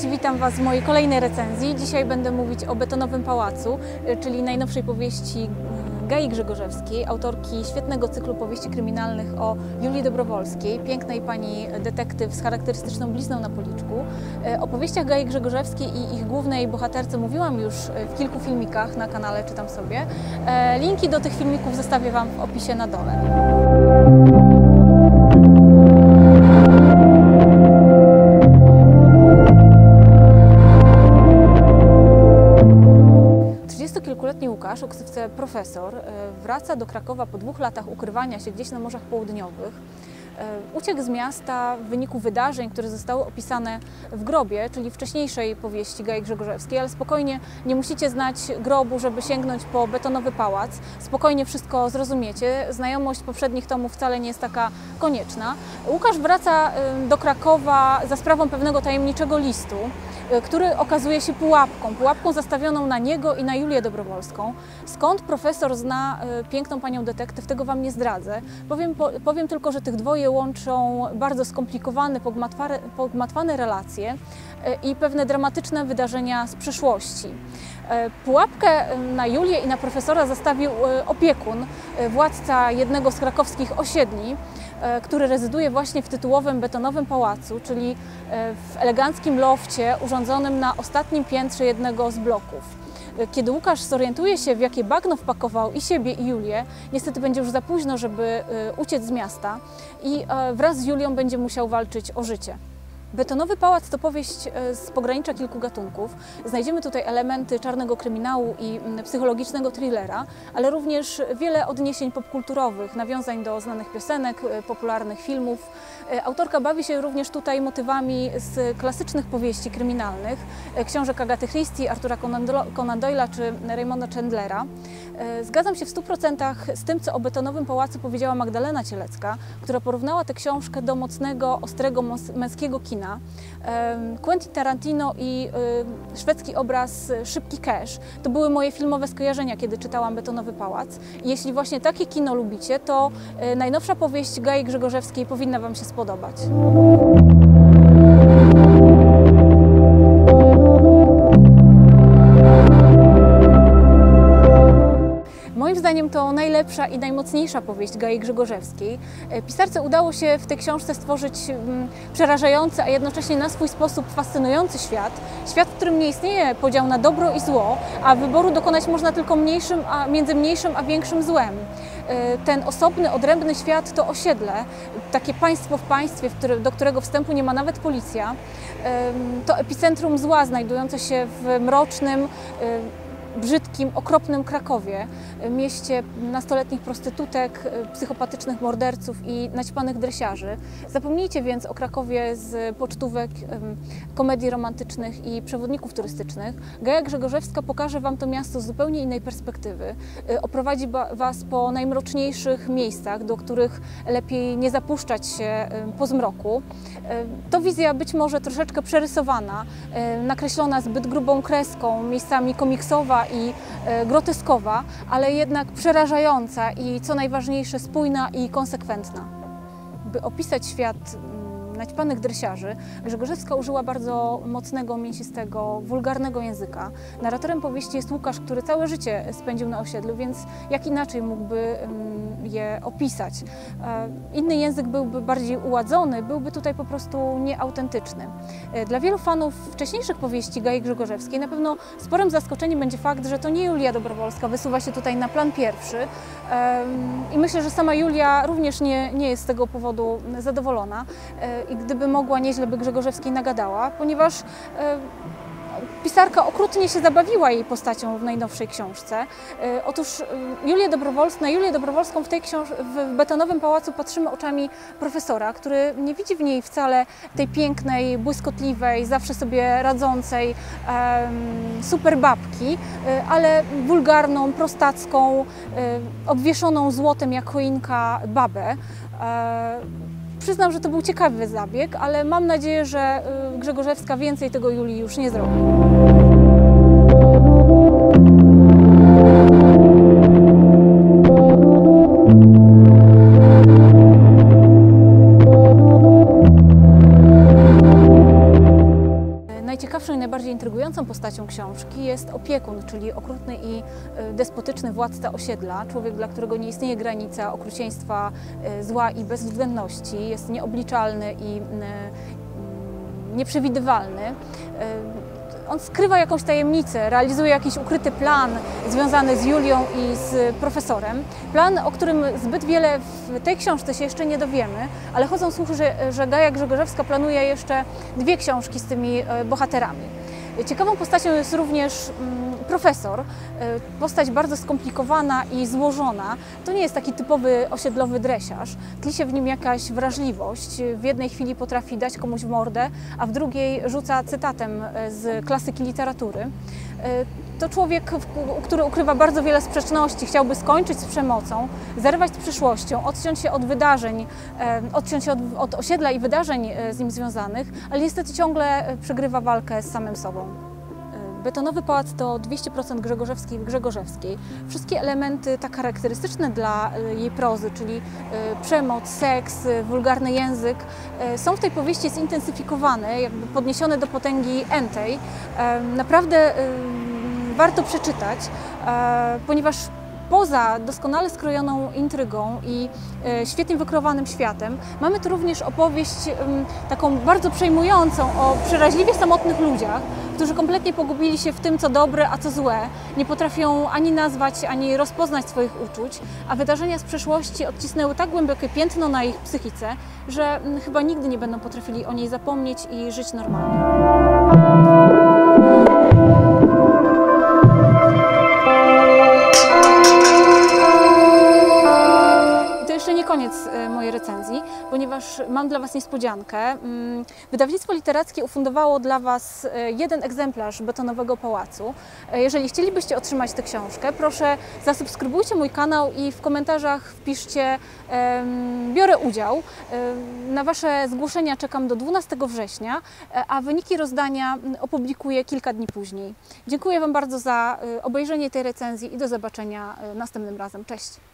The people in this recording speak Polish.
Cześć, witam Was w mojej kolejnej recenzji. Dzisiaj będę mówić o Betonowym Pałacu, czyli najnowszej powieści Gai Grzegorzewskiej, autorki świetnego cyklu powieści kryminalnych o Julii Dobrowolskiej, pięknej pani detektyw z charakterystyczną blizną na policzku. O powieściach Gai Grzegorzewskiej i ich głównej bohaterce mówiłam już w kilku filmikach na kanale Czytam Sobie. Linki do tych filmików zostawię Wam w opisie na dole. Kilkuletni Łukasz, o ksywce Profesor, wraca do Krakowa po 2 latach ukrywania się gdzieś na morzach południowych. Uciekł z miasta w wyniku wydarzeń, które zostały opisane w Grobie, czyli wcześniejszej powieści Gai Grzegorzewskiej, ale spokojnie, nie musicie znać Grobu, żeby sięgnąć po Betonowy Pałac. Spokojnie wszystko zrozumiecie. Znajomość poprzednich tomów wcale nie jest taka konieczna. Łukasz wraca do Krakowa za sprawą pewnego tajemniczego listu, który okazuje się pułapką zastawioną na niego i na Julię Dobrowolską. Skąd profesor zna piękną panią detektyw, tego Wam nie zdradzę. Powiem tylko, że tych dwoje łączą bardzo skomplikowane, pogmatwane relacje i pewne dramatyczne wydarzenia z przeszłości. Pułapkę na Julię i na profesora zastawił opiekun, władca jednego z krakowskich osiedli, który rezyduje właśnie w tytułowym Betonowym Pałacu, czyli w eleganckim lofcie urządzonym na ostatnim piętrze jednego z bloków. Kiedy Łukasz zorientuje się, w jakie bagno wpakował i siebie, i Julię, niestety będzie już za późno, żeby uciec z miasta i wraz z Julią będzie musiał walczyć o życie. Betonowy Pałac to powieść z pogranicza kilku gatunków. Znajdziemy tutaj elementy czarnego kryminału i psychologicznego thrillera, ale również wiele odniesień popkulturowych, nawiązań do znanych piosenek, popularnych filmów. Autorka bawi się również tutaj motywami z klasycznych powieści kryminalnych, książek Agaty Christie, Artura Conan Doyle'a czy Raymonda Chandlera. Zgadzam się w 100% z tym, co o Betonowym Pałacu powiedziała Magdalena Cielecka, która porównała tę książkę do mocnego, ostrego, męskiego kina. Quentin Tarantino i szwedzki obraz Szybki cash to były moje filmowe skojarzenia, kiedy czytałam Betonowy Pałac. I jeśli właśnie takie kino lubicie, to najnowsza powieść Gai Grzegorzewskiej powinna Wam się spodobać. Moim zdaniem to najlepsza i najmocniejsza powieść Gai Grzegorzewskiej. Pisarce udało się w tej książce stworzyć przerażający, a jednocześnie na swój sposób fascynujący świat. Świat, w którym nie istnieje podział na dobro i zło, a wyboru dokonać można tylko między mniejszym a większym złem. Ten osobny, odrębny świat to osiedle, takie państwo w państwie, do którego wstępu nie ma nawet policja. To epicentrum zła znajdujące się w mrocznym, brzydkim, okropnym Krakowie, mieście nastoletnich prostytutek, psychopatycznych morderców i naćpanych dresiarzy. Zapomnijcie więc o Krakowie z pocztówek, komedii romantycznych i przewodników turystycznych. Gaja Grzegorzewska pokaże Wam to miasto z zupełnie innej perspektywy. Oprowadzi Was po najmroczniejszych miejscach, do których lepiej nie zapuszczać się po zmroku. To wizja być może troszeczkę przerysowana, nakreślona zbyt grubą kreską, miejscami komiksowa i groteskowa, ale jednak przerażająca i co najważniejsze spójna i konsekwentna. By opisać świat naćpanych dresiarzy, Grzegorzewska użyła bardzo mocnego, mięsistego, wulgarnego języka. Narratorem powieści jest Łukasz, który całe życie spędził na osiedlu, więc jak inaczej mógłby je opisać? Inny język byłby bardziej uładzony, byłby tutaj po prostu nieautentyczny. Dla wielu fanów wcześniejszych powieści Gai Grzegorzewskiej na pewno sporym zaskoczeniem będzie fakt, że to nie Julia Dobrowolska wysuwa się tutaj na plan pierwszy i myślę, że sama Julia również nie jest z tego powodu zadowolona. I gdyby mogła, nieźle by Grzegorzewskiej nagadała, ponieważ pisarka okrutnie się zabawiła jej postacią w najnowszej książce. Otóż na Julię Dobrowolską w Betonowym Pałacu patrzymy oczami profesora, który nie widzi w niej wcale tej pięknej, błyskotliwej, zawsze sobie radzącej super babki, ale wulgarną, prostacką, obwieszoną złotem jak choinka babę. Przyznam, że to był ciekawy zabieg, ale mam nadzieję, że Grzegorzewska więcej tego Julii już nie zrobi. najciekawszą i najbardziej intrygującą postacią książki jest opiekun, czyli okrutny i despotyczny władca osiedla, człowiek, dla którego nie istnieje granica okrucieństwa, zła i bezwzględności, jest nieobliczalny i nieprzewidywalny. On skrywa jakąś tajemnicę, realizuje jakiś ukryty plan związany z Julią i z profesorem. Plan, o którym zbyt wiele w tej książce się jeszcze nie dowiemy, ale chodzą słuchy, że Gaja Grzegorzewska planuje jeszcze 2 książki z tymi bohaterami. Ciekawą postacią jest również profesor, postać bardzo skomplikowana i złożona. To nie jest taki typowy osiedlowy dresiarz. Tli się w nim jakaś wrażliwość. W jednej chwili potrafi dać komuś w mordę, a w drugiej rzuca cytatem z klasyki literatury. To człowiek, który ukrywa bardzo wiele sprzeczności, chciałby skończyć z przemocą, zerwać z przyszłością, odciąć się od wydarzeń, odciąć się od osiedla i wydarzeń z nim związanych, ale niestety ciągle przegrywa walkę z samym sobą. Betonowy pałac to 200% Grzegorzewskiej w Grzegorzewskiej. Wszystkie elementy tak charakterystyczne dla jej prozy, czyli przemoc, seks, wulgarny język, są w tej powieści zintensyfikowane, jakby podniesione do potęgi entej. Naprawdę warto przeczytać, ponieważ poza doskonale skrojoną intrygą i świetnie wykreowanym światem, mamy tu również opowieść taką bardzo przejmującą o przeraźliwie samotnych ludziach, którzy kompletnie pogubili się w tym, co dobre, a co złe. Nie potrafią ani nazwać, ani rozpoznać swoich uczuć, a wydarzenia z przeszłości odcisnęły tak głębokie piętno na ich psychice, że chyba nigdy nie będą potrafili o niej zapomnieć i żyć normalnie. Jeszcze nie koniec mojej recenzji, ponieważ mam dla Was niespodziankę. Wydawnictwo literackie ufundowało dla Was 1 egzemplarz Betonowego Pałacu. Jeżeli chcielibyście otrzymać tę książkę, proszę zasubskrybujcie mój kanał i w komentarzach wpiszcie biorę udział. Na Wasze zgłoszenia czekam do 12 września, a wyniki rozdania opublikuję kilka dni później. Dziękuję Wam bardzo za obejrzenie tej recenzji i do zobaczenia następnym razem. Cześć!